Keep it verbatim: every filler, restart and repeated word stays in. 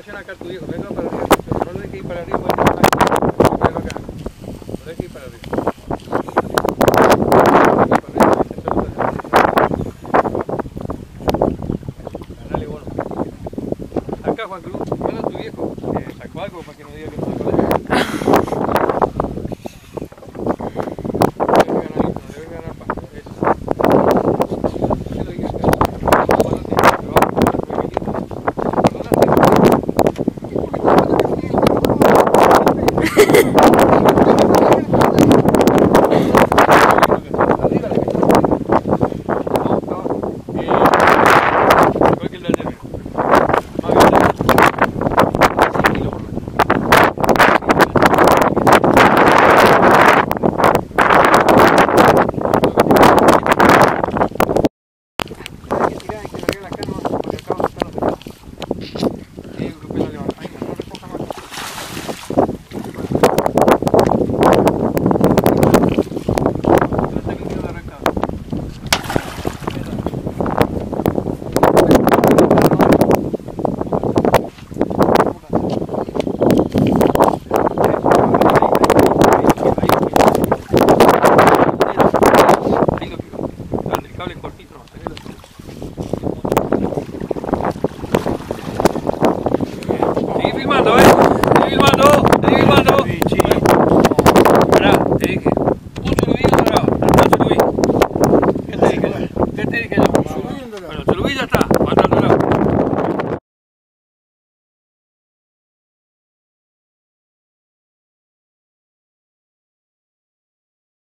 información acá a tu hijo. Venga para arriba. Pero no le dejes ir para arriba. Venga acá. No le dejes ir para arriba. Dale, bueno. Acá, Juan Cruz. Bueno, tu viejo. Eh, sacó algo para que no diga que no sacó nada. Cable cortito.